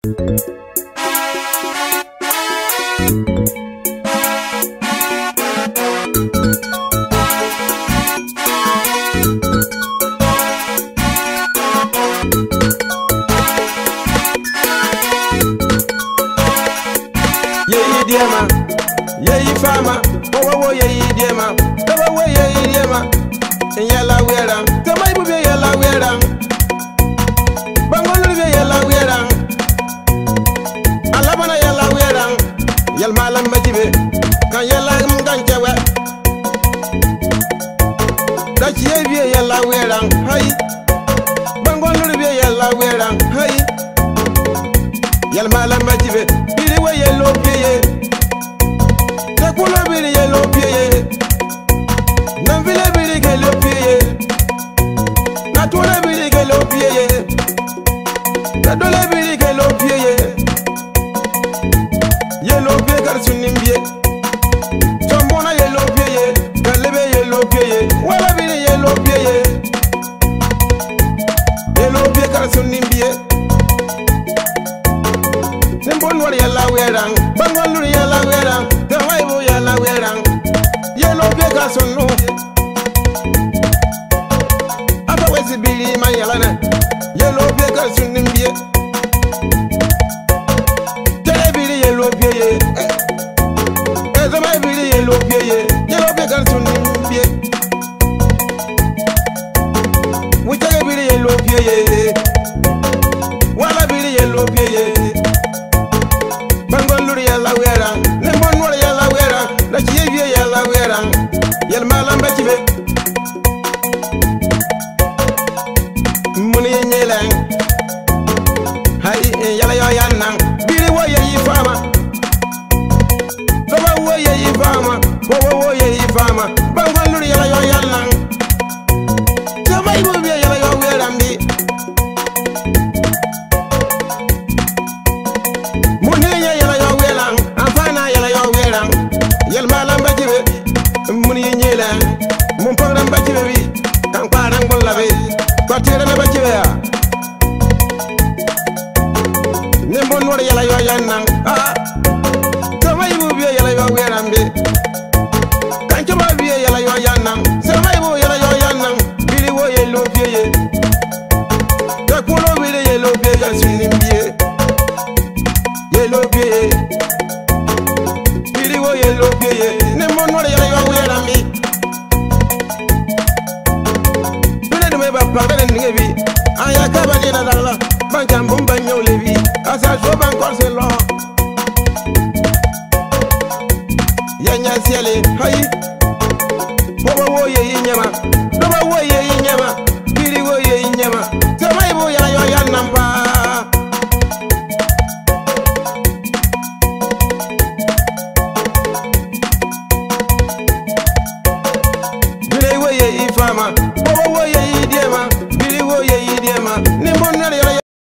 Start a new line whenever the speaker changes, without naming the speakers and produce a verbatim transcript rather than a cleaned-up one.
Diema, ye fama, oh oh ye diema, oh oh ye diema, yela wierang, tamai bu yela wierang, bangolu be yela wierang, alaba na yela wierang, yel malam bajibe, kan yela mganchewe, da chiye be yela wierang, hay, bangolu be yela wierang, hay, yel malam bajibe, biri we yelo piye. Kulo biri yelo piye, namvile biri gelo piye, natule biri gelo piye, nadole biri gelo piye, yelo piye karsunimbiye, chambona yelo piye, galebe yelo piye, wala biri yelo piye, yelo piye karsunimbiye, nimbon wali yalla wierang, bangoluri yalla wierang. Yela wierang, yelo bega sonu. Aba wezi bili ma yela na, yelo bega sunimbie. Tele bili yelo biye, ezama bili yelo biye, yelo bega sunimbie. Witege bili yelo biye, wala bili yelo biye. Bangoluri yela wierang, lembon wala yela wierang. La chiye vie yela wierang, yel malam bachibe. Muni nyelang, hay yela yo yanang, biri wo ye fama. Baba wo ye fama, wo wo wo ye fama. Bangoluri yela yo yanang. Jamai wo vie yela yo wierang di. Muni yela yo wierang, afana yela yo wierang. Yel malam bajibe, muni nyela, mun pangram bajibe bi, kan parang bolabe, patira na bajibe ya. Nembon wala yala yo yanang, ah, sama ibu biya yala yo werambe, kan coba biya yala yo yanang, sama ibu yala yo yanang, bili wo yelo biye, takulo bili yelo biye kan sinimbiye, yelo biye. Yelo piye, ne monore yela yo werambi. Bile de me ba pardon ngebi, aya kaba ni na dala, bankam bumba nyolebi, asa jo ban korselo. Yanya siele, hay. Bobo wo ye nyama, dobo wo ye nyama, bili wo ye nyama. Tamai bo yela yo yanamba.